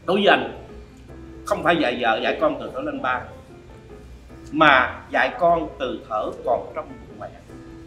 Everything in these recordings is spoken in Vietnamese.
Đối với anh, không phải dạy vợ dạy con từ thở lên ba, mà dạy con từ thở còn trong bụng mẹ.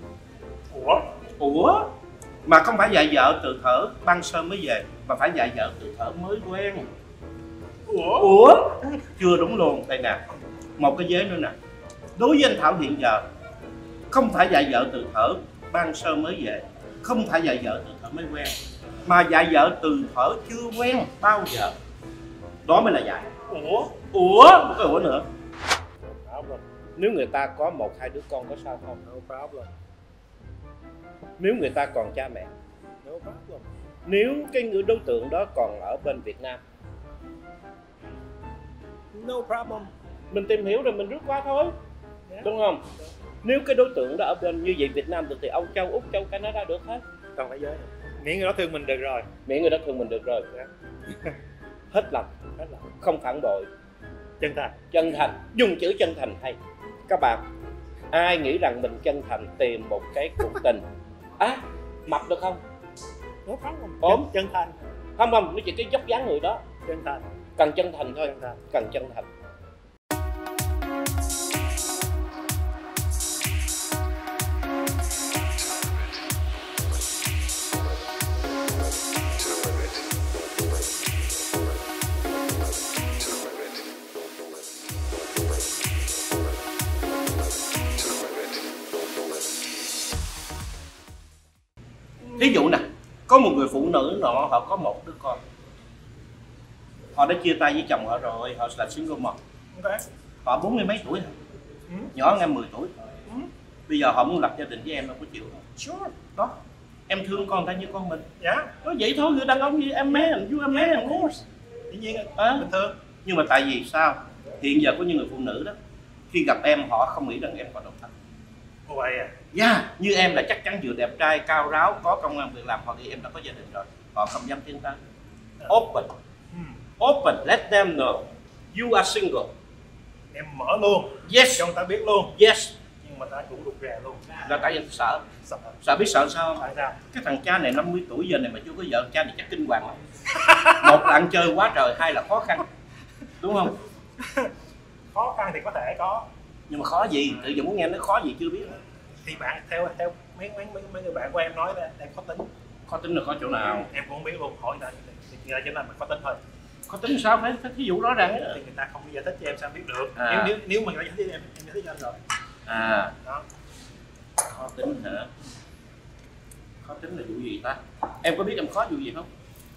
Ủa? Mà không phải dạy vợ từ thở ban sơ mới về, mà phải dạy vợ từ thở mới quen. Ủa? Chưa đúng luôn. Đây nè, một cái vế nữa nè. Đối với anh Thảo hiện giờ, không phải dạy vợ từ thở ban sơ mới về, không phải dạy vợ từ thở mới quen, mà dạy vợ từ thở chưa quen bao giờ. Đó mới là dạy. Ủa? Một cái ủa nữa. Nếu người ta có 1-2 đứa con có sao không? No problem. Nếu người ta còn cha mẹ? No problem. Nếu cái người đối tượng đó còn ở bên Việt Nam? No problem. Mình tìm hiểu rồi mình rút qua thôi, đúng không? Nếu cái đối tượng đó ở bên như vậy Việt Nam được thì Âu Châu, Úc Châu, Canada được hết. Cần phải giới. Miễn người đó thương mình được rồi. Miễn người đó thương mình được rồi. Hết lòng, không phản bội, chân thành, dùng chữ chân thành hay. Các bạn, ai nghĩ rằng mình chân thành tìm một cái cuộc tình mập được không? No problem. Ốm, chân thành. Không, nó chỉ cái dốc dáng người đó. Chân thành. Cần chân thành thôi, cần chân thành. Ví dụ nè, có một người phụ nữ nọ họ có một đứa con, họ đã chia tay với chồng họ rồi, họ là single mom. Họ 40 mấy tuổi rồi, nhỏ hơn em 10 tuổi. Bây giờ họ muốn lập gia đình với em, đâu có chịu không? Sure. Đó, em thương con ta như con mình. Dạ. Nói vậy thôi, người đàn ông gì em mé em vui em mé em muốn. Dĩ nhiên bình thường. Nhưng mà tại vì sao? Hiện giờ có những người phụ nữ đó, khi gặp em họ không nghĩ rằng em còn độc thân. Ồ vậy à? Như em là chắc chắn vừa đẹp trai, cao ráo, có công ăn việc làm, họ nghĩ em đã có gia đình rồi. Họ không dám tiến tới. Open, let them know you are single. Em mở luôn. Yes. Cho người ta biết luôn. Yes. Nhưng mà ta cũng rụt rè luôn. Là tại vì sợ. Biết sợ sao không? Tại sao? Cái thằng cha này 50 tuổi giờ này mà chưa có vợ, cha này chắc kinh hoàng lắm. Một là ăn chơi quá trời, hai là khó khăn. Đúng không? Khó khăn thì có thể có. Nhưng mà khó gì? Tự giờ muốn nghe nó khó gì chưa biết. Thì bạn theo mấy người bạn của em nói là em khó tính. Khó tính là khó chỗ nào? Em cũng không biết luôn, hỏi người ta cho nên mình khó tính thôi. Khó tính sao? Phải thí dụ rõ ràng. Thì người ta không giải thích cho em sao biết được. Nếu mà người ta giải thích cho em giải thích cho anh rồi. Đó. Khó tính hả? Khó tính là vụ gì ta? Em có biết em khó vụ gì không?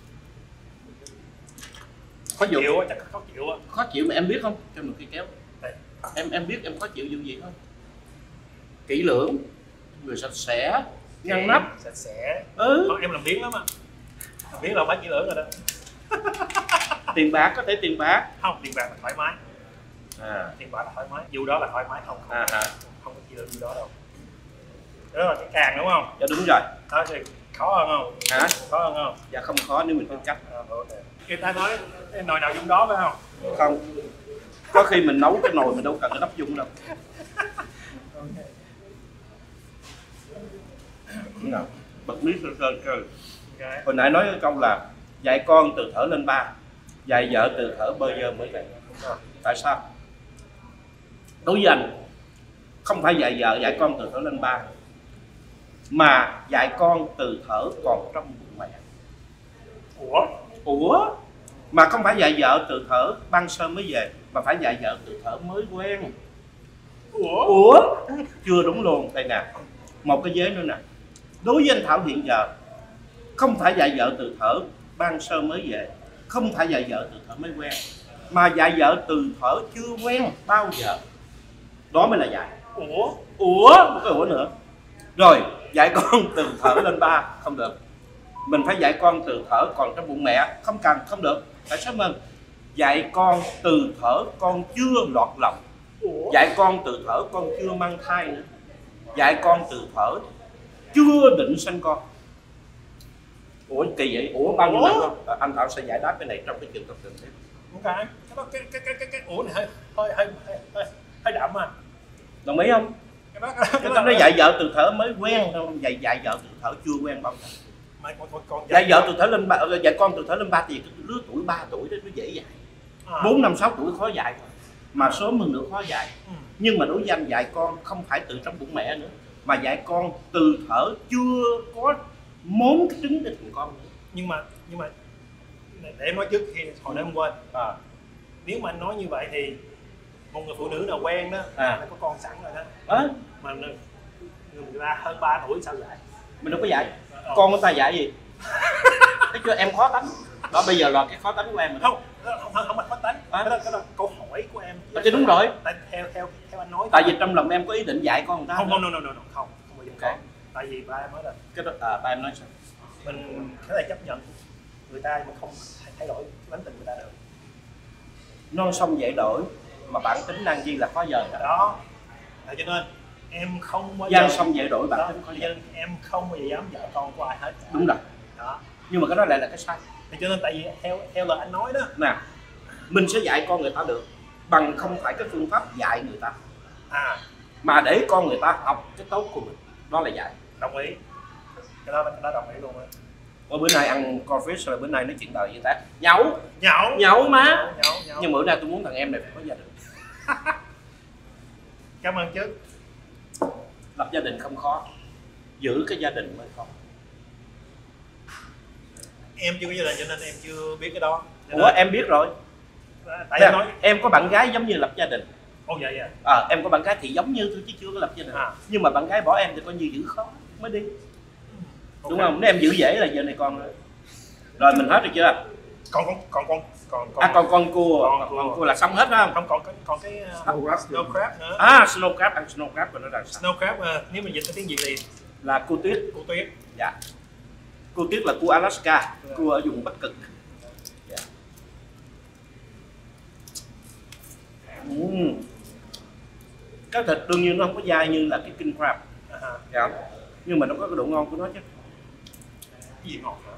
Khó chịu á, chắc khó chịu á. Khó chịu mà em biết không? Cho một cái kéo. Em biết em khó chịu vụ gì không? Kỹ lưỡng, người sạch sẽ, ngăn nắp. Sạch sẽ. Em làm biếng lắm á. Làm biếng là bác kỹ lưỡng rồi đó. Tiền bạc có thể tiền bạc. Không, tiền bạc là thoải mái. Tiền bạc là thoải mái. Dù đó là thoải mái không có kỹ lưỡng gì đó đâu. Đó là cái càng đúng không? Dạ đúng rồi. Đó thì khó hơn không? Hả? Khó hơn không? Dạ không khó nếu mình biết cách. Người ta nói nồi nào dung đó phải không? Không. Có khi mình nấu cái nồi mình đâu cần cái nắp dung đâu. Nào, bật mí sơ cơ. Hồi nãy nói cái câu là dạy con từ thở lên ba, dạy vợ từ thở bơ vơ mới về. Tại sao? Đối với anh, không phải dạy vợ dạy con từ thở lên ba, mà dạy con từ thở còn trong bụng mẹ. Ủa? Mà không phải dạy vợ từ thở ban sơ mới về, mà phải dạy vợ từ thở mới quen. Ủa? Chưa đúng luôn. Đây nè, một cái vế nữa nè. Đối với anh Thảo hiện giờ, không phải dạy vợ từ thở ban sơ mới về, không phải dạy vợ từ thở mới quen, mà dạy vợ từ thở chưa quen bao giờ. Đó mới là dạy. Một cái ủa nữa. Rồi, dạy con từ thở lên ba, không được. Mình phải dạy con từ thở còn trong bụng mẹ, không được. Tại sao mình dạy con từ thở con chưa lọt lòng, dạy con từ thở con chưa mang thai nữa, dạy con từ thở chưa định sinh con. Ủa kỳ vậy? Bao nhiêu lần không? Anh Thảo sẽ giải đáp cái này trong cái trường hợp trực tiếp. Cái ủa này hơi đậm à. Đồng ý không? Cái đó nó dạy vợ từ thở mới quen không? Dạy vợ từ thở chưa quen bao giờ. Mà con dạy vợ từ thể lên ba, dạy con từ thể lên 3 thì cái lứa tuổi 3 tuổi đó nó dễ dạy. 4, 5, 6 tuổi khó dạy mà sớm hơn nữa khó dạy. Nhưng mà đối với anh dạy con không phải từ trong bụng mẹ nữa, mà dạy con từ thở chưa có món cái trứng để thành con nữa. Nhưng mà để em nói trước khi hồi nãy em quên. Nếu mà anh nói như vậy thì một người phụ nữ nào quen đó nó có con sẵn rồi đó. Mà người ta hơn 3 tuổi sao dạy? Mình đâu có dạy. Con người ta dạy gì? Thấy chưa, em khó tánh. Đó bây giờ là cái khó tánh của em rồi. Không phải khó tánh. Cái đó câu hỏi của em. Chứ đúng rồi. Tại theo anh nói. Tại vì trong lòng em có ý định dạy con người ta. Không bao giờ con. Tại vì ba em nói là cái đó ba em nói sao? Mình có thể chấp nhận người ta mà không thay đổi tính tình người ta được. Non sông dạy đổi mà bản tính năng gì là khó dời đó. Cho nên em không bao giờ gian sông dạy đổi bản tính khó dời. Em không bao giờ dám vợ con của ai hết. Đúng rồi. Đó. Nhưng mà cái đó lại là cái sai. Cho nên tại vì theo lời anh nói đó nè, mình sẽ dạy con người ta được bằng không phải cái phương pháp dạy người ta, mà để con người ta học cái tốt của mình, đó là dạy. Đồng ý. Cái đó đồng ý luôn á. Bữa nay ăn coffee rồi bữa nay nói chuyện đời vậy ta? Nhậu má. Nhậu. Nhưng bữa nay tôi muốn thằng em này phải có gia đình. Cảm ơn chứ. Lập gia đình không khó, giữ cái gia đình mới khó. Em chưa có gia đình cho nên em chưa biết cái đó. Em biết rồi. Tại em nói em có bạn gái giống như lập gia đình. Vậy em có bạn gái thì giống như thôi chứ chưa có lập gia đình. Nhưng mà bạn gái bỏ em thì coi như giữ khó mới đi. Đúng không? Nếu em giữ dễ là giờ này con rồi mình hết rồi chưa? Con cua là xong hết phải không? Không, còn cái snow crab nữa. Snow crab, ăn snow crab rồi nó là snow crab. Nếu mình dịch cái tiếng Việt thì là cua tuyết. Dạ. Cua tuyết là cua Alaska, cua ở vùng Bắc Cực. Dạ. Cái thịt đương nhiên nó không có dai như là cái king crab. Dạ. Nhưng mà nó có cái độ ngon của nó chứ. Cái gì ngọt hả?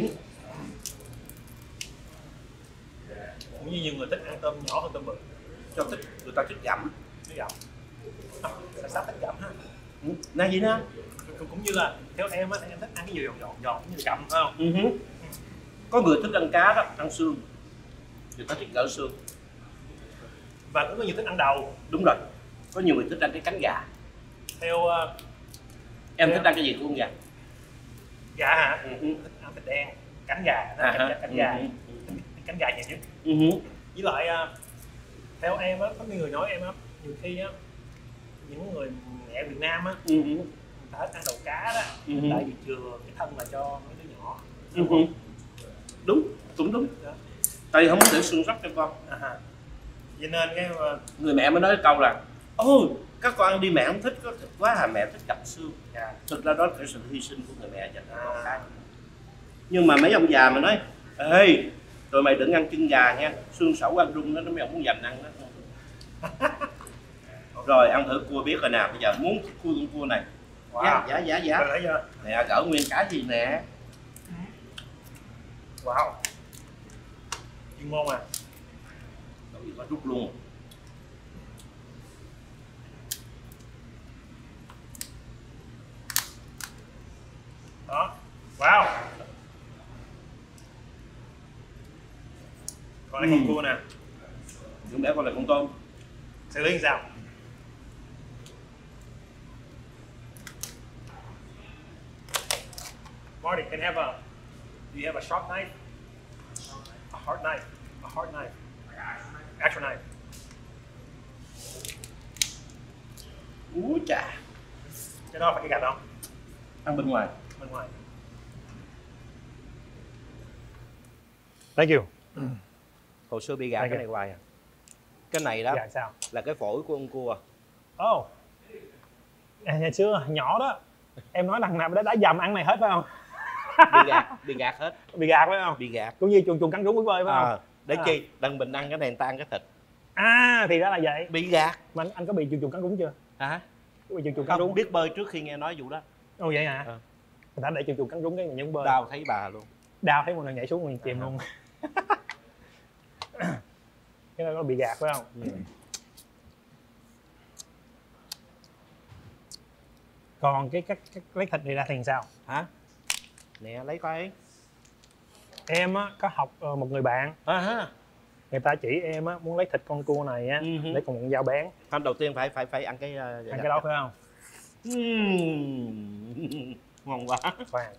Cũng như nhiều người thích ăn tôm nhỏ hơn tôm bự. Người ta thích gặm. Sao thích gặm ha? Là gì nữa? Cũng như là theo em á, em thích ăn cái gì giòn như gặm phải không? Có người thích ăn cá đó, ăn xương. Người ta thích gỡ xương. Và cũng có người thích ăn đầu. Đúng rồi. Có nhiều người thích ăn cái cánh gà. Em thích ăn cái gì của con gà? Gà hả? Thích ăn thịt đen, cánh gà, cánh gà nhiều nhất. Với lại theo em á, có người nói em á, nhiều khi á những người mẹ Việt Nam á, người ta thích ăn đầu cá đó, tại vì chừa cái thân là cho mấy đứa nhỏ. Đúng, cũng đúng. Tại vì không muốn để xương sắt cho con. Cho nên cái người mẹ mới nói cái câu là các con ăn đi, mẹ không thích có thịt quá mẹ thích gặm xương. Thực ra đó là cái sự hy sinh của người mẹ dành cho con cái. Nhưng mà mấy ông già mà nói ê tụi mày đừng ăn chân gà nha, xương sẩu ăn rung đó, mấy ông muốn dành ăn đó. Rồi ăn thử cua biết rồi nè, bây giờ muốn con cua này. Dạ. Nè gỡ nguyên cái gì nè. Wow. Ngon à. Nó rút luôn. Đó. Wow. Còn đây con cua nè. Đúng bé con là con tôm. Xử lý như sao? Marty, do you have a sharp knife? A hard knife. A hard knife. Actual knife. Úi chà. Cái đó phải cái gạch không? Ăn bên ngoài. Thank you. Hồi xưa bị gạt cái này hoài à. Cái này đó sao? Là cái phổi của con cua. Ngày xưa nhỏ đó em nói thằng nào đã dầm ăn này hết phải không? Bị gạt hết. Bị gạt phải không? Bị gạt. Cũng như chuồn cắn rúng với bơi phải không? Để chi? Đừng mình ăn cái này người ta ăn cái thịt. Thì ra là vậy. Bị gạt. Mà anh có bị chuồn cắn rúng chưa? Hả? Có bị chuồn cắn rúng? Biết bơi trước khi nghe nói vụ đó. Vậy hả? Người ta để chuồn cắn rúng cái người nhấn bơi. Đau thấy bà luôn. Đau thấy một lần nhảy xuống mình chìm luôn. Cái đó nó bị gạt phải không? Còn cái lấy thịt này ra thì sao? Hả? Nè lấy coi. Em á có học một người bạn, Ha. người ta chỉ em á muốn lấy thịt con cua này á để cùng con dao bén. Không, đầu tiên phải ăn cái Ăn cái đó phải không? Ngon quá. Khoan.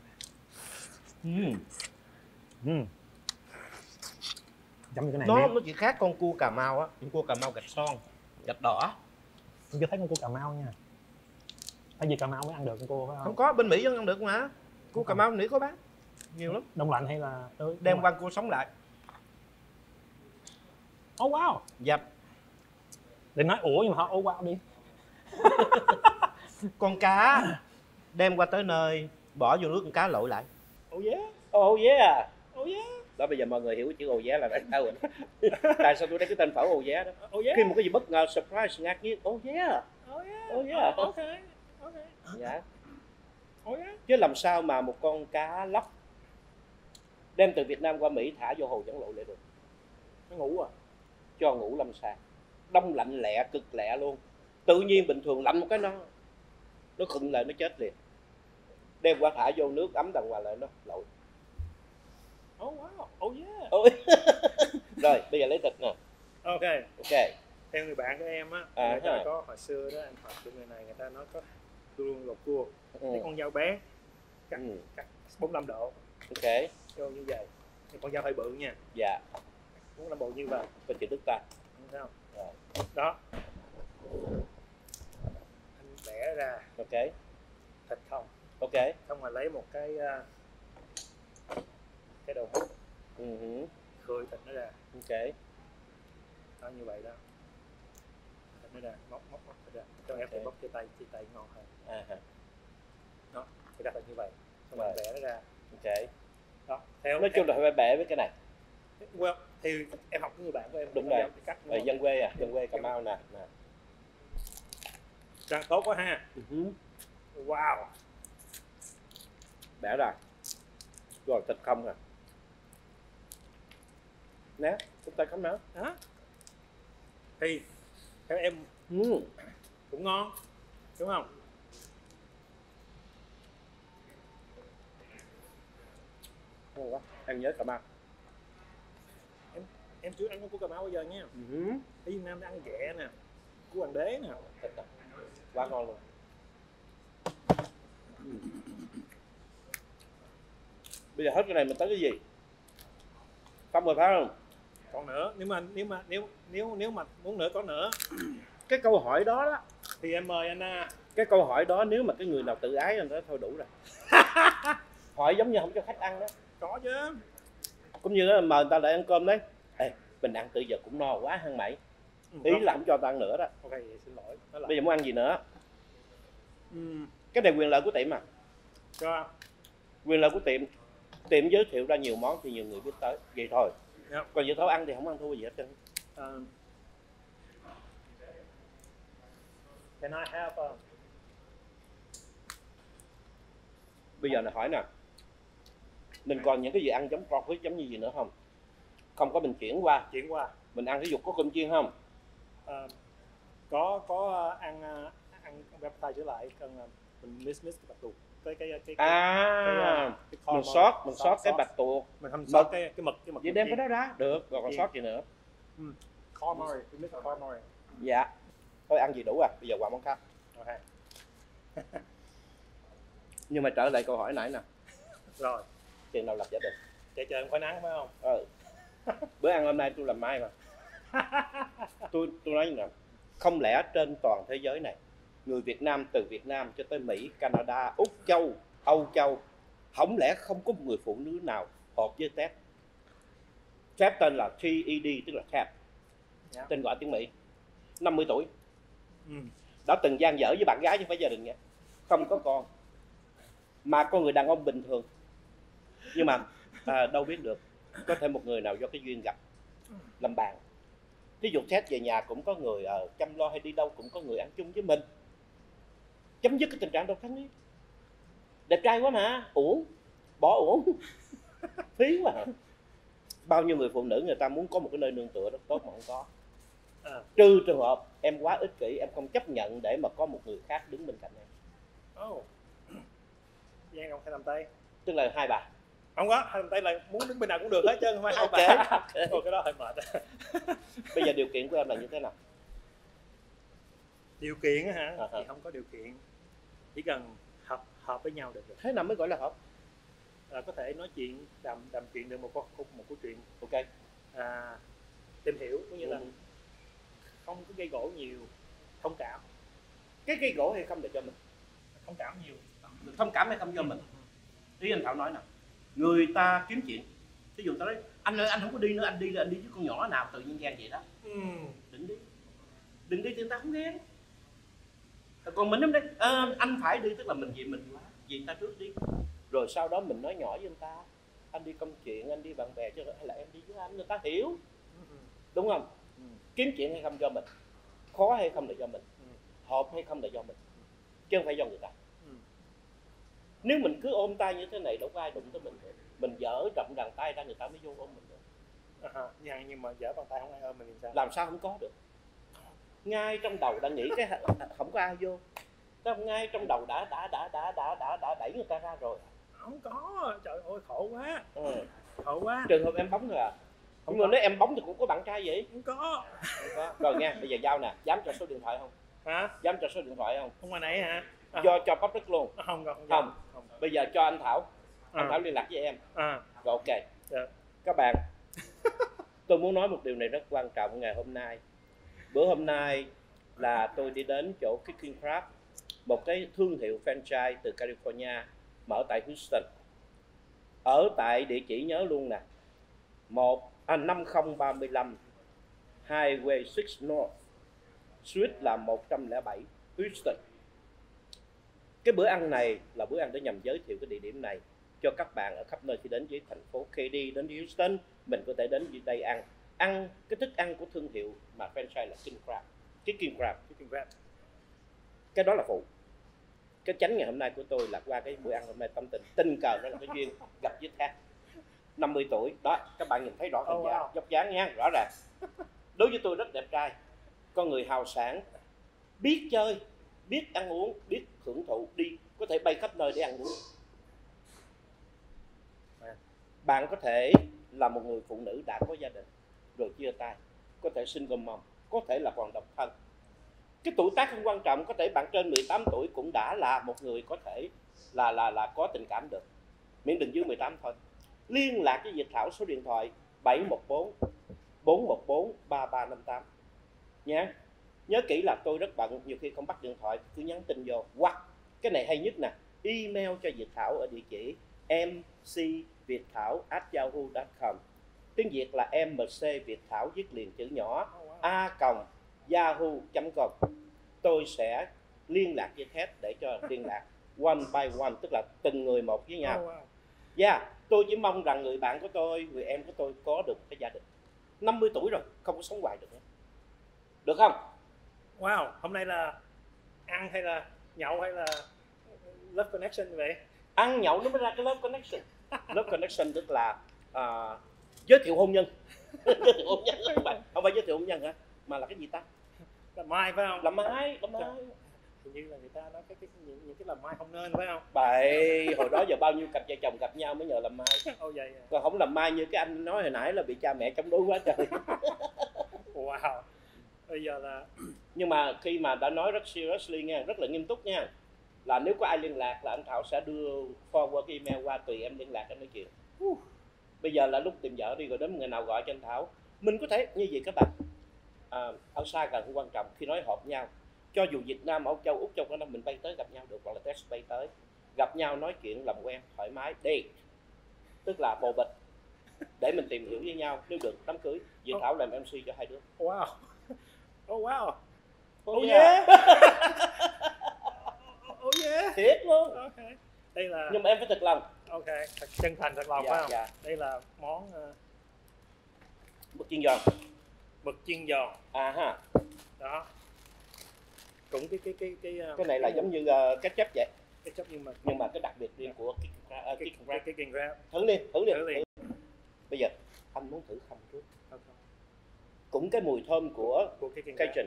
Giống như cái này Nó chỉ khác con cua Cà Mau á, con cua Cà Mau gạch son, gạch đỏ. Em chưa thấy con cua Cà Mau nha. Tại vì Cà Mau mới ăn được con cua phải không? Không có, bên Mỹ vẫn ăn được mà. Cua Cà Mau Mỹ có bán nhiều lắm. Đông lạnh hay là đem qua cua sống lại. Oh wow. Dập. Đừng nói ủa nhưng mà họ oh wow đi. Con cá đem qua tới nơi, bỏ vô nước con cá lội lại. Oh yeah. Oh yeah. Oh yeah. Đó, bây giờ mọi người hiểu chữ oh yeah là tại sao rồi. Tại sao tôi lấy cái tên phở oh yeah đó. Oh yeah. Khi một cái gì bất ngờ, surprise, ngạc nhiên, oh yeah. Oh yeah. Oh yeah. Okay. Okay. Dạ. Oh yeah. Chứ làm sao mà một con cá lóc đem từ Việt Nam qua Mỹ thả vô hồ dẫn lội lại được. Nó ngủ à? Cho ngủ lâm sàng, đông lạnh lẹ, cực lẹ luôn. Tự nhiên bình thường lạnh một cái nó khựng lại, nó chết liền. Đem qua thả vô nước ấm đàng hoàng lại nó lội. Oh wow. Oh yeah. Rồi bây giờ lấy thịt nè. Ok. Ok. Theo người bạn của em á, người ta có hồi xưa đó anh hỏi của người này, người ta nói có luôn lột cua, cái con dao bén cắt 45 độ. Ok. Cho như vậy. Cái con dao hơi bự nha. Dạ. 45 độ như vậy. Có chữ Đức ta. Thấy không? Rồi. Đó. Anh bẻ ra. Ok. Thịt không. Ok. Xong rồi lấy một cái đầu hút. Khơi thịt nó ra. Ok. Đó, như vậy đó. Thịt nó ra, móc thịt ra. Cho em phải bóc chia tay ngon hơn. Đó, thì đặt là như vậy. Xong rồi bẻ nó ra. Ok. Đó. Theo nói chung là phải bẻ với cái này. Well, thì em học với người bạn của em. Đúng rồi. Ở dân quê à, dân quê Cà Mau nè. Răng tốt quá ha. Wow. Bẻ ra. Rồi thịt không à. Nè, chúng ta không nữa. Đó. Thì theo em cũng ngon, đúng không? Ngon quá. Ăn nhớ Cà Mau. Em chưa ăn con cua Cà Mau bao giờ nha. Ở Việt Nam đã ăn ghẹ nè, cua hoàng đế nè. Thịt nè. Quá ngon luôn. Bây giờ hết cái này mình tới cái gì? Xong rồi phải không? Còn nữa, nếu mà muốn nữa có nữa. Cái câu hỏi đó thì em mời anh. Cái câu hỏi đó nếu mà cái người nào tự ái anh đó thôi đủ rồi. Hỏi giống như không cho khách ăn đó. Có chứ. Cũng như đó mời người ta lại ăn cơm đấy. Ê, mình ăn từ giờ cũng no quá hơn mày. Ý là không cho ta ăn nữa đó. Ok, vậy xin lỗi. Bây giờ muốn ăn gì nữa? Cái này quyền lợi của tiệm à? Cho. Quyền lợi của tiệm. Tiệm giới thiệu ra nhiều món thì nhiều người biết tới. Vậy thôi. Yep. Còn vậy thôi ăn thì không ăn thua gì hết trơn. Can I have Bây giờ này hỏi nè. Mình còn những cái gì ăn giống profit giống như gì nữa không? Không có mình chuyển qua. Mình ăn ví dụ có cơm chiên không? Có ăn appetizer trở lại, cần mình mix cái bạch tuộc cái mình sót cái bạch tuộc, mình không sót cái mực vậy đem cái đó ra được, rồi còn sót gì nữa? Calamari, we mix calamari. Dạ, thôi ăn gì đủ à, bây giờ qua món khác. Okay. Nhưng mà trở lại câu hỏi nãy nè. Rồi. Chừng nào lập gia đình? Chạy trời khỏi nắng phải không? Bữa ăn hôm nay tôi làm mai mà. tôi nói nè, không lẽ trên toàn thế giới này người Việt Nam từ Việt Nam cho tới Mỹ, Canada, Úc Châu, Âu Châu, không lẽ không có một người phụ nữ nào hợp với Ted? Ted tên là TED, tức là Ted, tên gọi tiếng Mỹ, 50 tuổi, đã từng gian dở với bạn gái chứ không phải gia đình nha, không có con, mà con người đàn ông bình thường, nhưng mà đâu biết được, có thể một người nào do cái duyên gặp làm bạn. Ví dụ Ted về nhà cũng có người chăm lo, hay đi đâu cũng có người ăn chung với mình, chấm dứt cái tình trạng độc thân đi. Đẹp trai quá mà, uổng, bỏ uổng, phí quá. Bao nhiêu người phụ nữ người ta muốn có một cái nơi nương tựa rất tốt mà không có. Trừ trường hợp em quá ích kỷ, em không chấp nhận để mà có một người khác đứng bên cạnh em. Giang không thể làm tay. Tức là hai bà. Không có, hai bàn tay là muốn đứng bên nào cũng được hết trơn, không phải hai Ok, bà. ok. Ôi, cái đó hơi mệt. Bây giờ điều kiện của em là như thế nào? Điều kiện á hả? À, Thì không có điều kiện, chỉ cần hợp với nhau được rồi. Thế nào mới gọi là hợp? Là có thể nói chuyện đàm chuyện được một câu chuyện, Ok. tìm hiểu, cũng như là không có gây gổ nhiều, thông cảm. Cái gây gỗ hay không để cho mình? Thông cảm nhiều. Thông cảm hay không cho mình? Ý anh Thảo nói nè, người ta kiếm chuyện, ví dụ tao nói anh ơi anh không có đi nữa, anh đi với con nhỏ nào tự nhiên ghen vậy đó. Đừng đi thì người ta không ghen. Còn mình đây anh phải đi, tức là mình quá, vì ta trước đi, rồi sau đó mình nói nhỏ với người ta, anh đi công chuyện, anh đi bạn bè chứ hay là em đi với anh, người ta hiểu, đúng không? Kiếm chuyện hay không do mình, khó hay không là do mình, hợp hay không là do mình, chứ không phải do người ta. Nếu mình cứ ôm tay như thế này đâu có ai đụng tới mình dở rộng bàn tay ra người ta mới vô ôm mình nữa. Nhưng mà dở bàn tay không ai ôm mình thì sao? Làm sao không có được? Ngay trong đầu đã nghĩ cái không có ai vô, ngay trong đầu đã đẩy người ta ra rồi. Không có, trời ơi khổ quá. Khổ quá. Trường hợp em bóng thôi à. Nhưng mà nếu em bóng thì cũng có bạn trai vậy. Không có. Rồi nha, bây giờ giao nè, dám cho số điện thoại không? Hả? Dám cho số điện thoại không? Không qua nãy hả? Cho public luôn. Không. Bây giờ cho anh Thảo. Anh Thảo liên lạc với em. Rồi ok. Các bạn, tôi muốn nói một điều này rất quan trọng ngày hôm nay. Bữa hôm nay là tôi đi đến chỗ Kicking Crab, một cái thương hiệu franchise từ California mở tại Houston. Ở tại địa chỉ nhớ luôn nè, 5035 Highway 6 North, Suite là 107, Houston. Cái bữa ăn này là bữa ăn để nhằm giới thiệu cái địa điểm này cho các bạn ở khắp nơi khi đến với thành phố Katy, đến Houston, mình có thể đến đây ăn cái thức ăn của thương hiệu mà franchise là Kicking Crab. Cái đó là phụ. Cái chánh ngày hôm nay của tôi là qua cái bữa ăn hôm nay tâm tình cờ đó là cái duyên gặp với Thác 50 tuổi đó, các bạn nhìn thấy rõ hình dốc dáng nha, rõ ràng. Đối với tôi rất đẹp trai, con người hào sảng, biết chơi, biết ăn uống, biết hưởng thụ, đi có thể bay khắp nơi để ăn uống. Bạn có thể là một người phụ nữ đã có gia đình rồi chia tay, có thể single mom, có thể là còn độc thân. Cái tuổi tác không quan trọng, có thể bạn trên 18 tuổi cũng đã là một người có thể là có tình cảm được, miễn đừng dưới 18 thôi. Liên lạc với Việt Thảo số điện thoại 714 414 3358 nha. Nhớ kỹ là tôi rất bận, nhiều khi không bắt điện thoại, cứ nhắn tin vô, hoặc cái này hay nhất nè, email cho Việt Thảo ở địa chỉ mcvietthao@yahoo.com. Tiếng Việt là mcvietthao viết liền chữ nhỏ a.yahoo.com. Tôi sẽ liên lạc với Ted để cho liên lạc one by one, tức là từng người một với nhau. Tôi chỉ mong rằng người bạn của tôi, người em của tôi có được cái gia đình. 50 tuổi rồi, không có sống hoài được nữa. Được không? Wow, hôm nay là ăn hay là nhậu hay là love connection vậy? Ăn nhậu nó mới ra cái love connection. Love connection tức là giới thiệu hôn nhân. Giới thiệu hôn nhân không phải giới thiệu hôn nhân hả? Mà là cái gì ta? Làm mai phải không? Làm mai. Hình như là người ta nói những cái làm mai không nên phải không? Bậy, hồi đó giờ bao nhiêu cặp vợ chồng gặp nhau mới nhờ làm mai. Vậy à. Còn không làm mai như cái anh nói hồi nãy là bị cha mẹ chống đối quá trời. Wow. Bây giờ là nhưng mà khi mà đã nói rất seriously nha, rất là nghiêm túc nha, là nếu có ai liên lạc là anh Thảo sẽ đưa forward cái email qua, tùy em liên lạc em nói chuyện. Bây giờ là lúc tìm vợ đi, rồi đến ngày nào gọi cho anh Thảo. Mình có thể như vậy các bạn, ở xa gần không quan trọng, khi nói hợp nhau, cho dù Việt Nam, Âu Châu, Úc Châu có năm mình bay tới gặp nhau được, hoặc là test bay tới gặp nhau nói chuyện làm quen thoải mái đi, tức là bồ bịch, để mình tìm hiểu với nhau. Nếu được đám cưới, Việt Thảo làm MC cho hai đứa. Wow. Wow. Yeah. Yeah. Thiệt luôn. Okay. Đây là, nhưng mà em phải thật lòng. Ok, thật chân thành, thật lòng phải không? Đây là món mực chiên giòn. Mực chiên giòn. Ha. Đó. Cũng cái này là giống như ketchup vậy. Ketchup nhưng mà cái đặc biệt riêng của Kicking Crab. Thử đi. Bây giờ anh muốn thử không trước. Cũng cái mùi thơm của Cajun.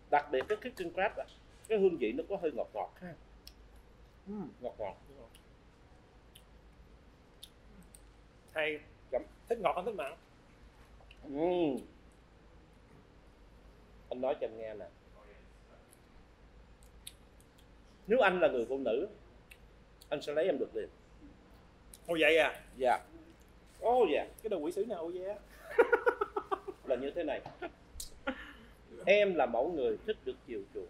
Đặc biệt cái chicken crab á, cái hương vị nó có hơi ngọt ngọt ha. Ngọt ngọt. Hay. Chấm. Thích ngọt không thích mặn? Anh nói cho em nghe nè, nếu anh là người phụ nữ, anh sẽ lấy em được liền. Ồ vậy à? Dạ. Ồ dạ. Cái đồ quỷ sứ nào ồ vậy á? Là như thế này, em là mẫu người thích được chiều chuộng,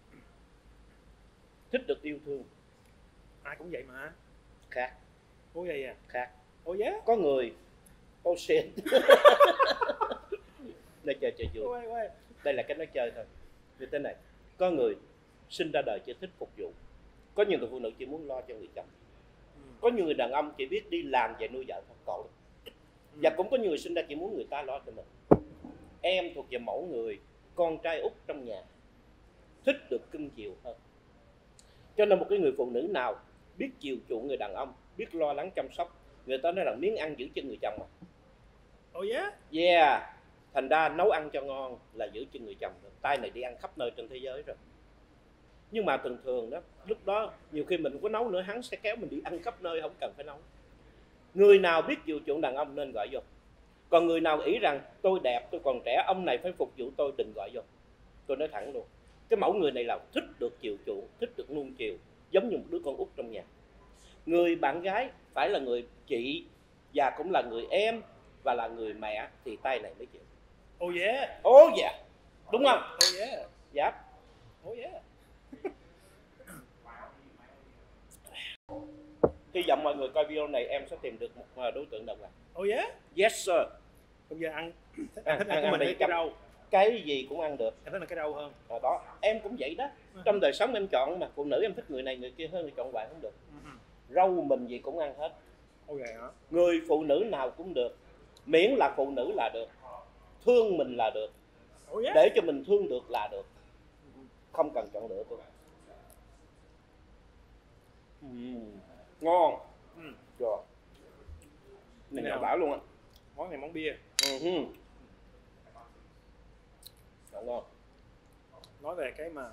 thích được yêu thương. Ai cũng vậy mà. Khác. Ồ vậy à? Khác. Ồ yeah? Có người oh shit. Nói chơi vui. Đây là cái nói chơi thôi. Như thế này, có người sinh ra đời chỉ thích phục vụ, có nhiều người phụ nữ chỉ muốn lo cho người chồng, có nhiều người đàn ông chỉ biết đi làm và nuôi vợ con. Và cũng có nhiều người sinh ra chỉ muốn người ta lo cho mình. Em thuộc về mẫu người con trai út trong nhà, thích được cưng chiều hơn. Cho nên một cái người phụ nữ nào biết chiều chuộng người đàn ông, biết lo lắng chăm sóc, người ta nói là miếng ăn giữ chân người chồng mà. Oh yeah? Yeah. Thành ra nấu ăn cho ngon là giữ chân người chồng rồi. Tay này đi ăn khắp nơi trên thế giới rồi. Nhưng mà thường thường đó, lúc đó nhiều khi mình không có nấu nữa, hắn sẽ kéo mình đi ăn khắp nơi, không cần phải nấu. Người nào biết chiều chuộng đàn ông nên gọi vô. Còn người nào nghĩ rằng tôi đẹp, tôi còn trẻ, ông này phải phục vụ tôi, đừng gọi vô. Tôi nói thẳng luôn, cái mẫu người này là thích được chiều chuộng, thích được nuông chiều, giống như một đứa con út trong nhà. Người bạn gái phải là người chị và cũng là người em và là người mẹ thì tay này mới chịu. Oh yeah. Oh yeah. Đúng không? Oh yeah. Dạ. Oh yeah. Hy vọng mọi người coi video này em sẽ tìm được một đối tượng đồng hành. Oh yeah. Yes sir. Bây giờ ăn Ăn của mình cái rau. Cái gì cũng ăn được. Em thích là cái rau hơn. Đó, em cũng vậy đó. Trong đời sống em chọn mà, phụ nữ em thích người này người kia hơn thì chọn bạn không được. Rau mình gì cũng ăn hết. Ok hả? Người phụ nữ nào cũng được, miễn là phụ nữ là được, thương mình là được, để cho mình thương được là được, không cần chọn lựa tôi. Ngon. Rồi. Này nhỏ bảo luôn á. Món này món bia. Ngon. Nói về cái mà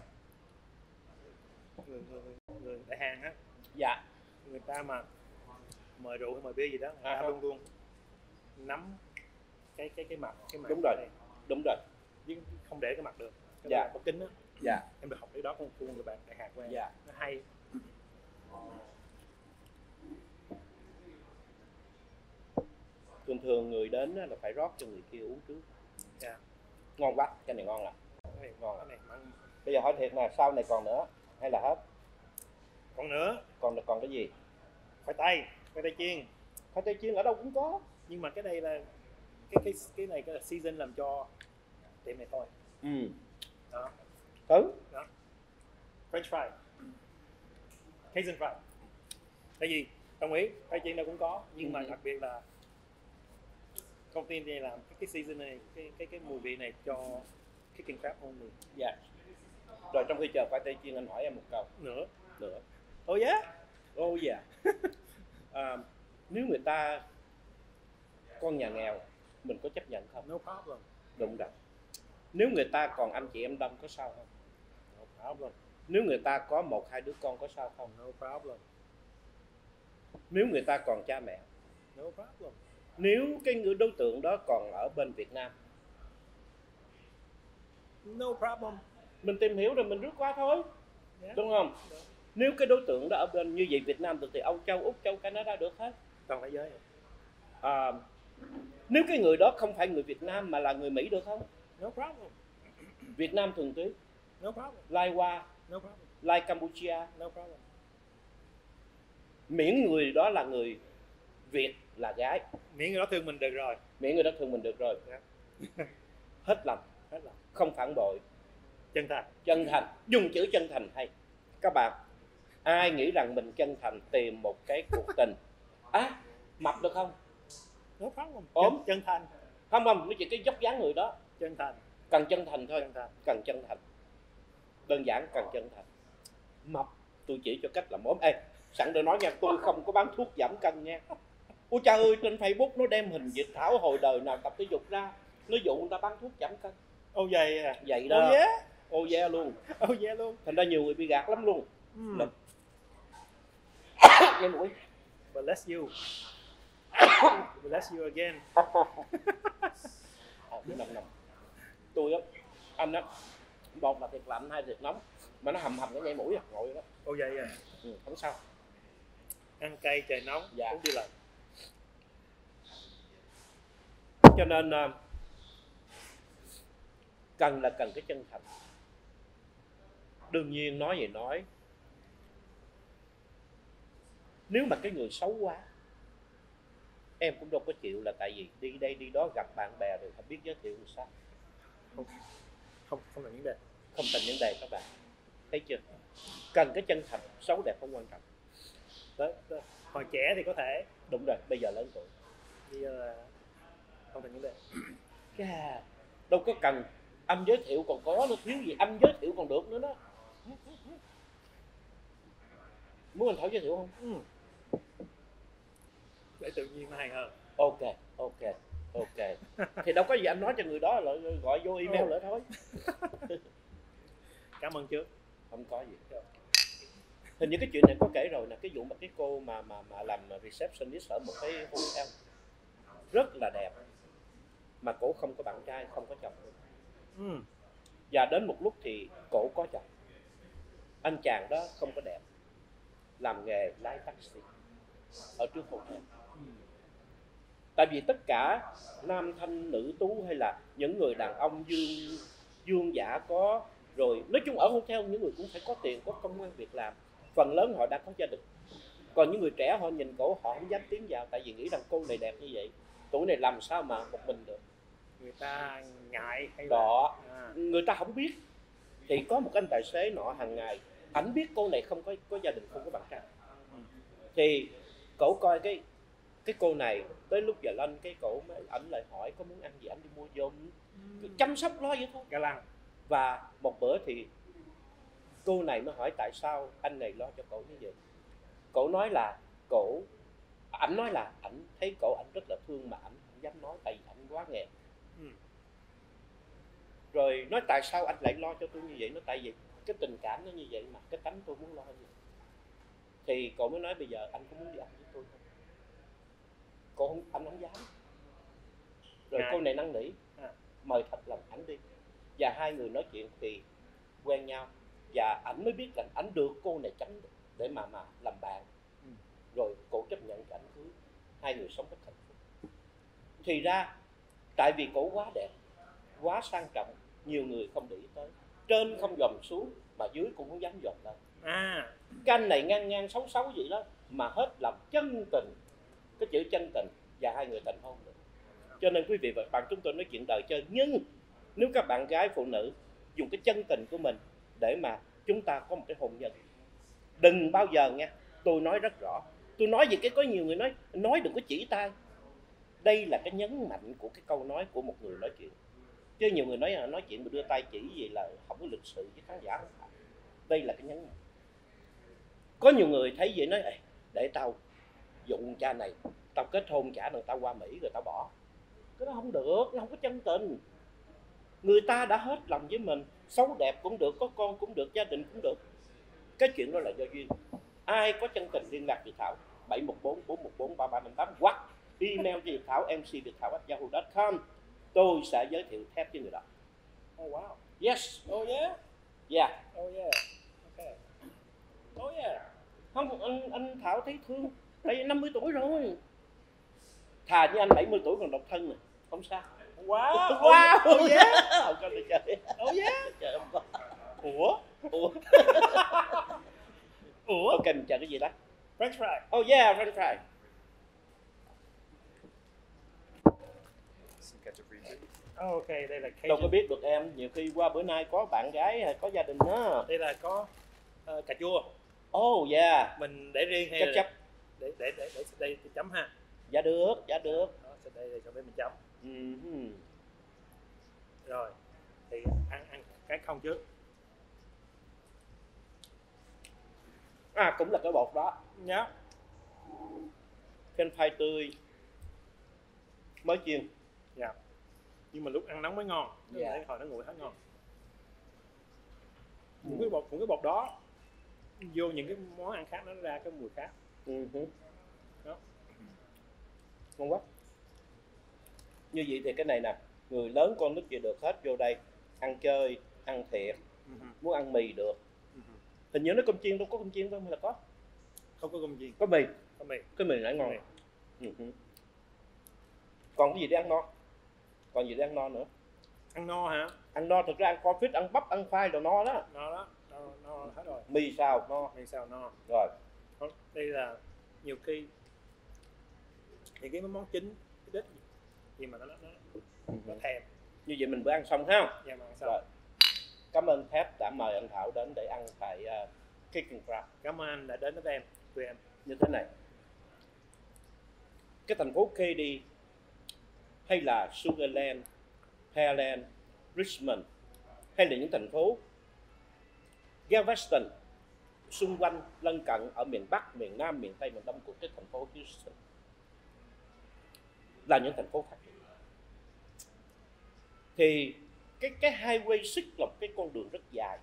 người đại hàng á. Dạ. Người ta mà mời rượu hay mời bia gì đó, người ta luôn luôn nắm cái mặt đúng rồi này. Đúng rồi, nhưng không để cái mặt được. Cái dạ. có kính á. Dạ. Em được học cái đó của người bạn đại hàng của em. Dạ. Nó hay. Thường người đến là phải rót cho người kia uống trước. Dạ. Ngon quá, cái này ngon lắm. Cái này ngon. Cái này mặn. Bây giờ hỏi thiệt là sau này còn nữa hay là hết? Còn nữa. Còn cái gì? Khoai tây chiên. Khoai tây chiên ở đâu cũng có. Nhưng mà cái đây là cái này là season làm cho tiệm này thôi. Đó. Đó. French fry, Cajun fry. Tại vì đồng ý khoai chiên đâu cũng có, nhưng mà đặc biệt là công ty này làm cái season này, cái mùi vị này cho chicken crab only. Dạ. Rồi trong khi chờ khoai tây chiên anh hỏi em một câu nữa. Oh yeah. Oh yeah. Nếu người ta con nhà nghèo mình có chấp nhận không? No problem. Đúng rồi. Nếu người ta còn anh chị em đông có sao không? No problem. Nếu người ta có 1-2 đứa con có sao không? No problem. Nếu người ta còn cha mẹ? No problem. Nếu cái người đối tượng đó còn ở bên Việt Nam? No problem. Mình tìm hiểu rồi mình rước qua thôi. Yeah. Đúng không? Yeah. Nếu cái đối tượng đó ở bên như vậy Việt Nam được thì Âu Châu, Úc Châu, Canada được hết. Toàn thế giới. Nếu cái người đó không phải người Việt Nam mà là người Mỹ được không? No problem. Việt Nam thường tuyến. No problem. Lai Hoa. No problem. Lai Campuchia. No problem. Miễn người đó là người Việt là gái. Miễn người đó thương mình được rồi. Miễn người đó thương mình được rồi. Yeah. Hết lòng. Không phản bội. Chân thành. Dùng chữ chân thành hay. Các bạn, ai nghĩ rằng mình chân thành tìm một cái cuộc tình mập được không? No problem. Ốm. Chân thành. Không, nó chỉ cái dốc dáng người đó. Chân thành. Cần chân thành thôi. Cần chân thành. Đơn giản cần chân thành. Mập tôi chỉ cho cách làm ốm. Sẵn tôi nói nha, tôi không có bán thuốc giảm cân nha. Ôi trời ơi, trên Facebook nó đem hình Việt Thảo hồi đời nào tập thể dục ra, nó dụ người ta bán thuốc giảm cân. Ô vậy à? Vậy đó. Yeah. Oh yeah luôn. Oh yeah luôn. Thành ra nhiều người bị gạt lắm luôn. Nghe mũi. Bless you. Bless you again. Nồng. Tôi á, anh á, một là thiệt lạnh, hai thiệt nóng, mà nó hầm cái dây mũi à, ngồi đó. Ô vậy à? Không sao. Ăn cay trời nóng, dạ. Uống đi lạnh. Cho nên cần cái chân thành. Đương nhiên nói gì nói, nếu mà cái người xấu quá, em cũng đâu có chịu, là tại vì đi đây đi đó gặp bạn bè rồi không biết giới thiệu làm sao. Không thành vấn đề. Không thành vấn đề các bạn. Thấy chưa? Cần cái chân thành, xấu đẹp không quan trọng. Đó. Hồi trẻ thì có thể. Đúng rồi, bây giờ lớn tuổi. Bây giờ là không thành vấn đề. Đâu có cần anh giới thiệu còn có, nó thiếu gì anh giới thiệu còn được nữa đó. Muốn anh Thảo giới thiệu không? Để tự nhiên nó hay hơn. Ok. Thì đâu có gì anh nói cho người đó là gọi vô email lại thôi. Cảm ơn trước. Không có gì. Hình như cái chuyện này có kể rồi nè, cái vụ mà cái cô mà làm receptionist ở một cái hotel rất là đẹp, mà cổ không có bạn trai, không có chồng. Và đến một lúc thì cổ có chồng. Anh chàng đó không có đẹp, làm nghề lái taxi ở trước hotel. Tại vì tất cả nam thanh nữ tú hay là những người đàn ông dương giả có, rồi nói chung ở hotel những người cũng phải có tiền, có công ăn việc làm, phần lớn họ đã có gia đình. Còn những người trẻ họ nhìn cổ họ không dám tiến vào, tại vì nghĩ rằng cô này đẹp như vậy, tuổi này làm sao mà một mình được. Người ta ngại hay đó người ta không biết. Thì có một anh tài xế nọ hàng ngày ảnh biết cô này không có gia đình, không có bạn trai, thì cổ coi cái cô này tới lúc giờ lunch, cái cổ mới ảnh lại hỏi có muốn ăn gì anh đi mua giùm, chăm sóc lo vậy thôi. Ga lăng. Và một bữa thì cô này mới hỏi tại sao anh này lo cho cổ như vậy. Cổ nói là ảnh nói là ảnh thấy cổ ảnh rất là thương mà ảnh không dám nói tại vì ảnh quá nghèo. Rồi nói tại sao anh lại lo cho tôi như vậy, nó tại vì cái tình cảm nó như vậy mà cái tánh tôi muốn lo như vậy. Thì cổ mới nói bây giờ anh có muốn đi ăn với tôi không? Anh không dám. Rồi cô này năn nỉ mời thật lòng ảnh đi, và hai người nói chuyện thì quen nhau, và ảnh mới biết rằng ảnh được cô này tránh để mà làm bạn. Rồi cổ chấp nhận cho ảnh cưới, hai người sống rất hạnh phúc. Thì ra tại vì cổ quá đẹp, quá sang trọng, nhiều người không để ý tới, trên không dòm xuống mà dưới cũng không dám dòm lên. Cái anh này ngang xấu vậy đó mà hết lòng chân tình, cái chữ chân tình, và hai người thành hôn được. Cho nên quý vị và các bạn, chúng tôi nói chuyện đời chơi, nhưng nếu các bạn gái phụ nữ dùng cái chân tình của mình để mà chúng ta có một cái hôn nhân, đừng bao giờ nha, tôi nói rất rõ, tôi nói gì cái có nhiều người nói đừng có chỉ tay. Đây là cái nhấn mạnh của cái câu nói của một người nói chuyện, chứ nhiều người nói chuyện mà đưa tay chỉ gì là không có lịch sự với khán giả. Đây là cái nhấn mạnh. Có nhiều người thấy vậy nói để tao dụng cha này, tao kết hôn trả đằng tao qua Mỹ rồi tao bỏ. Cái đó không được, nó không có chân tình. Người ta đã hết lòng với mình, xấu đẹp cũng được, có con cũng được, gia đình cũng được. Cái chuyện đó là do duyên. Ai có chân tình liên lạc Việt Thảo 714 414 3358 hoặc email cho Việt Thảo mcvietthao@yahoo.com. Tôi sẽ giới thiệu thép với người đó. Oh wow. Yes. Oh yeah. Yeah. Oh yeah. Okay. Oh yeah. Không, anh Thảo thấy thương, tại vì 50 tuổi rồi. Thà như anh 70 tuổi còn độc thân này, không sao. Wow. Wow. Oh yeah. Không có được chơi. Oh yeah. Trời không có. Ủa. Ok, mình chờ cái gì đó? French fry. Oh yeah, French fry. Ok, đây là Cajun. Đâu có biết được em, nhiều khi qua bữa nay có bạn gái hay có gia đình đó. Đây là có cà chua. Oh yeah. Mình để riêng hay Ketchup. Để đây chấm ha. Dạ được. Đó, đây cho mình chấm. Rồi, thì ăn cái không trước. Cũng là cái bột đó. Nhá. French fry tươi mới chiên. Dạ. Nhưng mà lúc ăn nóng mới ngon. Dạ. Để hồi nó nguội hết ngon. cũng cái bột đó vô những cái món ăn khác nó ra cái mùi khác. Đó. Ngon quá. Như vậy thì cái này nè, người lớn con nít gì được hết vô đây ăn chơi, ăn thiệt, muốn ăn mì được. Hình như nó cơm chiên đâu có cơm chiên đâu hay là có? Không có cơm chiên. Có mì. Có mì. Cái mì nãy ngon. Còn cái gì để ăn no? Còn gì để ăn no nữa? Ăn no hả? Ăn no thực ra ăn confit, ăn bắp, ăn khoai là no đó. No đó, no hết rồi. Mì xào no. Mì xào no. Rồi. Đây là nhiều khi những cái món chính cái đích gì mà nó thèm. Như vậy mình vừa ăn xong ha. Dạ mà ăn xong. Rồi. Cảm ơn Thép đã mời anh Thảo đến để ăn tại Kicking Crab. Cảm ơn anh đã đến với em, tụi em. Như thế này, cái thành phố Katy hay là Sugarland, Pearland, Richmond hay là những thành phố Galveston xung quanh lân cận ở miền Bắc, miền Nam, miền Tây, miền Đông của cái thành phố Houston là những thành phố phát triển. Thì cái highway 6 là cái con đường rất dài,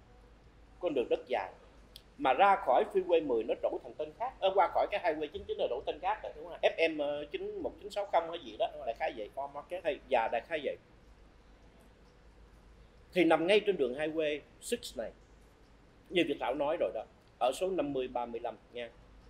mà ra khỏi freeway 10 nó đổi thành tên khác, qua khỏi cái highway 99 là đổi tên khác rồi, đúng không? FM 1960 hay gì đó, đại khái vậy, Farm Market hay đại khái vậy. Thì nằm ngay trên đường highway 6 này, như Việt Thảo nói rồi đó, ở số 5035 nha.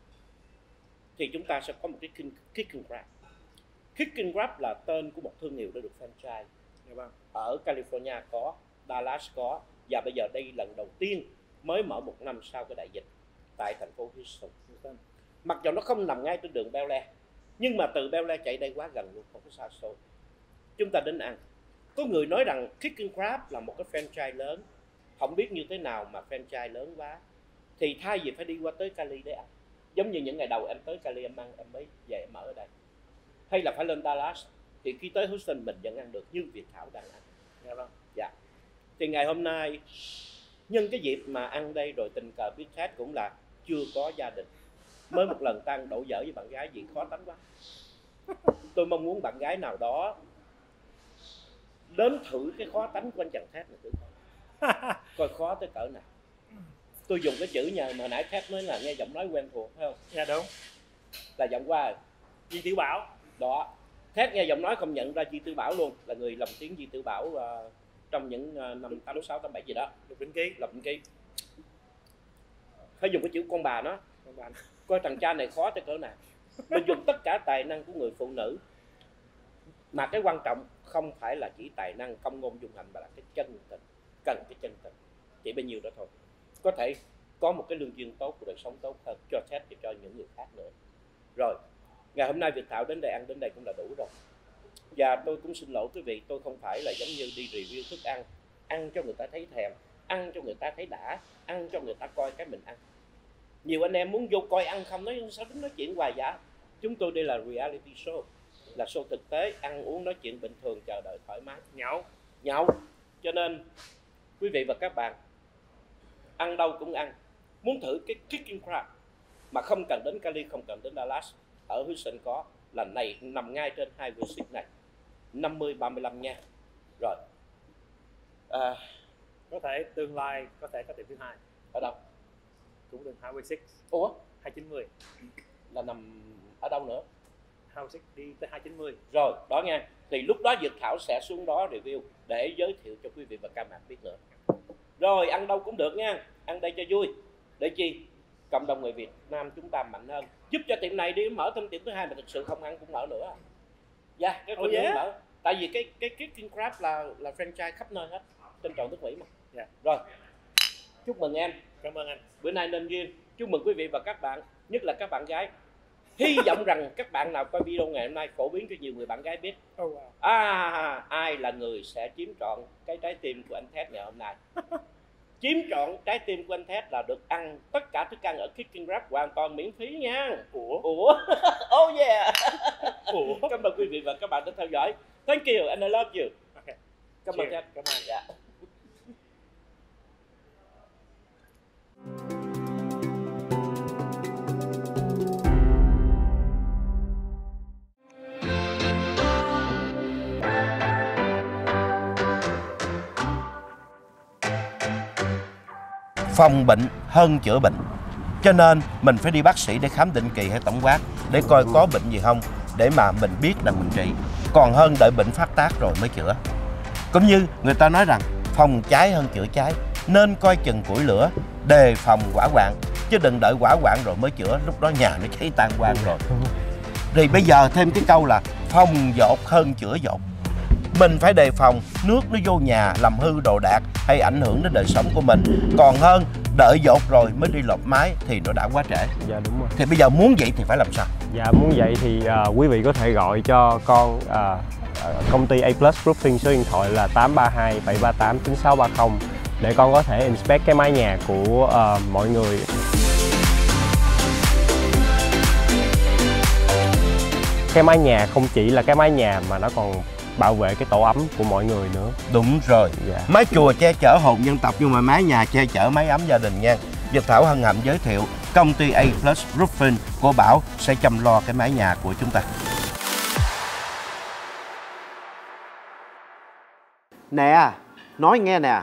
Thì chúng ta sẽ có một cái Kicking Crab. Kicking Crab là tên của một thương hiệu đã được franchise. Ở California có, Dallas có, và bây giờ đây lần đầu tiên mới mở một năm sau cái đại dịch tại thành phố Houston. Mặc dù nó không nằm ngay trên đường Bel Air, nhưng mà từ Bel Air chạy đây quá gần luôn, không có xa xôi. Chúng ta đến ăn. Có người nói rằng Kicking Crab là một cái franchise lớn, không biết như thế nào mà franchise lớn quá, thì thay vì phải đi qua tới Cali để ăn, giống như những ngày đầu em tới Cali em ăn, em mới về em ở đây, hay là phải lên Dallas, thì khi tới Houston mình vẫn ăn được như Việt Thảo đang ăn. Dạ vâng. Dạ. Thì ngày hôm nay nhân cái dịp mà ăn đây rồi tình cờ biết Ted cũng là chưa có gia đình, mới một lần tăng đổ dở với bạn gái gì khó tánh quá. Tôi mong muốn bạn gái nào đó đến thử cái khó tánh của anh chàng Ted này thử coi khó tới cỡ nào. Tôi dùng cái chữ nhờ mà nãy Ted nói là nghe giọng nói quen thuộc, phải không? Dạ đúng. Là giọng qua rồi. Di Tiểu Bảo. Đó. Ted nghe giọng nói không nhận ra Di Tiểu Bảo luôn, là người lồng tiếng Di Tiểu Bảo trong những năm 86, 87 gì đó. Lục Vĩnh Ký. Lục Vĩnh Ký. Phải dùng cái chữ con bà nó. Con bà nó. Coi thằng cha này khó tới cỡ nào. Mình dùng tất cả tài năng của người phụ nữ, mà cái quan trọng không phải là chỉ tài năng công ngôn dung hành, mà là cái chân tình. Cần cái chân tình, chỉ bấy nhiêu đó thôi. Có thể có một cái lương duyên tốt, của đời sống tốt hơn cho Ted và cho những người khác nữa. Rồi, ngày hôm nay Việt Thảo đến đây ăn đến đây cũng là đủ rồi. Và tôi cũng xin lỗi quý vị, tôi không phải là giống như đi review thức ăn, ăn cho người ta thấy thèm, ăn cho người ta thấy đã, ăn cho người ta coi cái mình ăn. Nhiều anh em muốn vô coi ăn không, nói sao đứng nói chuyện hoài vậy. Chúng tôi đây là reality show, là show thực tế, ăn uống nói chuyện bình thường, chờ đợi thoải mái, nhậu. Cho nên quý vị và các bạn ăn đâu cũng ăn. Muốn thử cái Kicking Crab mà không cần đến Cali, không cần đến Dallas, ở Houston có, là này nằm ngay trên Highway 6 này, 5035 nha. Rồi có thể tương lai có thể có tiệm thứ hai ở đâu? Cũng đường Highway 6. Ủa? 290 là nằm ở đâu nữa? Highway 6 đi tới 290. Rồi, đó nha. Thì lúc đó Việt Thảo sẽ xuống đó review để giới thiệu cho quý vị và các bạn biết nữa. Rồi, ăn đâu cũng được nha, ăn đây cho vui. Để chi? Cộng đồng người Việt Nam chúng ta mạnh hơn, giúp cho tiệm này đi mở thêm tiệm thứ hai mà thực sự không ăn cũng mở nữa. Dạ, cái con mở. Tại vì cái Kicking Crab là franchise khắp nơi hết, trên toàn nước Mỹ mà. Dạ. Rồi, chúc mừng em. Cảm ơn anh. Bữa nay nên duyên. Chúc mừng quý vị và các bạn, nhất là các bạn gái. Hy vọng rằng các bạn nào coi video ngày hôm nay phổ biến cho nhiều người bạn gái biết. Ai là người sẽ chiếm trọn cái trái tim của anh Ted ngày hôm nay. Chiếm trọn trái tim của anh Ted là được ăn tất cả thức ăn ở Kicking Crab hoàn toàn miễn phí nha. Ủa? Oh yeah. Cảm ơn quý vị và các bạn đã theo dõi. Thank you and I love you. Okay. Cảm ơn Ted. Cảm ơn. Yeah. phòng bệnh hơn chữa bệnh. Cho nên mình phải đi bác sĩ để khám định kỳ hay tổng quát để coi có bệnh gì không, để mà mình biết là mình trị. Còn hơn đợi bệnh phát tác rồi mới chữa. Cũng như người ta nói rằng phòng cháy hơn chữa cháy, nên coi chừng củi lửa, đề phòng hỏa hoạn, chứ đừng đợi hỏa hoạn rồi mới chữa, lúc đó nhà nó cháy tan hoang rồi. Thì bây giờ thêm cái câu là phòng dột hơn chữa dột. Mình phải đề phòng nước nó vô nhà làm hư đồ đạc hay ảnh hưởng đến đời sống của mình, còn hơn đợi dột rồi mới đi lợp mái thì nó đã quá trễ. Dạ đúng rồi. Thì bây giờ muốn vậy thì phải làm sao? Dạ muốn vậy thì quý vị có thể gọi cho con công ty A Plus Roofing, số điện thoại là 832 738 9630 để con có thể inspect cái mái nhà của mọi người. Cái mái nhà không chỉ là cái mái nhà mà nó còn bảo vệ cái tổ ấm của mọi người nữa. Đúng rồi. Dạ. Mái chùa che chở hồn dân tộc nhưng mà mái nhà che chở mái ấm gia đình nha. Việt Thảo hân hạnh giới thiệu công ty A Plus Roofing của Bảo sẽ chăm lo cái mái nhà của chúng ta. Nè, nói nghe nè.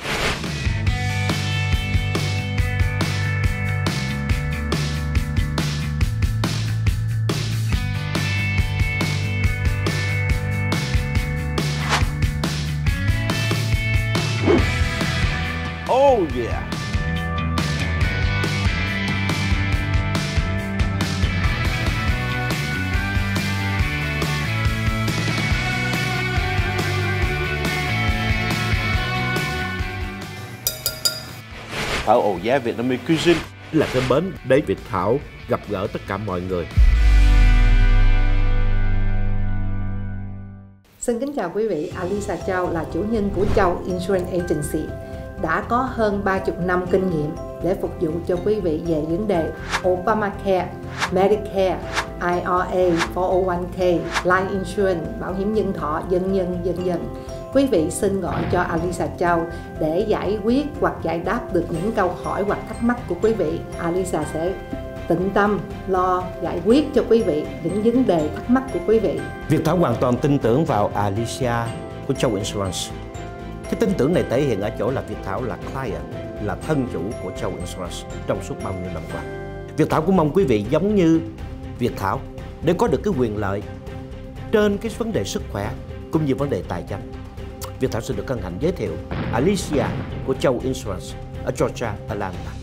Oh yeah. Ở Ồ Giá Vietnamese Cuisine là cái bến để Việt Thảo gặp gỡ tất cả mọi người. Xin kính chào quý vị, Alisa Châu là chủ nhân của Châu Insurance Agency. Đã có hơn 30 năm kinh nghiệm để phục vụ cho quý vị về vấn đề Obamacare, Medicare, IRA, 401k, Life Insurance, bảo hiểm nhân thọ, vân vân. Quý vị xin gọi cho Alisa Châu để giải quyết hoặc giải đáp được những câu hỏi hoặc thắc mắc của quý vị. Alisa sẽ tận tâm lo giải quyết cho quý vị những vấn đề thắc mắc của quý vị. Việt Thảo hoàn toàn tin tưởng vào Alicia của Châu Insurance. Cái tin tưởng này thể hiện ở chỗ là Việt Thảo là client, là thân chủ của Châu Insurance trong suốt bao nhiêu năm qua. Việt Thảo cũng mong quý vị giống như Việt Thảo để có được cái quyền lợi trên cái vấn đề sức khỏe cũng như vấn đề tài chính. Việt Thảo xin được hân hạnh giới thiệu Alicia của Châu Insurance ở Georgia, Atlanta.